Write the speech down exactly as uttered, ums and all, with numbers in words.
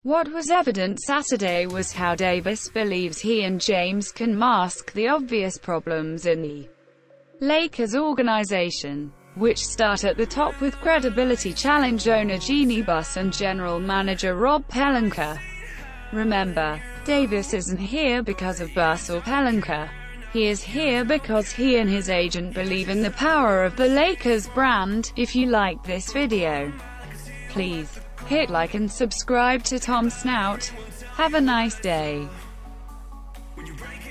What was evident Saturday was how Davis believes he and James can mask the obvious problems in the Lakers organization, which start at the top with credibility challenge owner Jeannie Buss and general manager Rob Pelinka. Remember, Davis isn't here because of Buss or Pelinka. He is here because he and his agent believe in the power of the Lakers brand. If you like this video, please hit like and subscribe to Tom Snout. Have a nice day.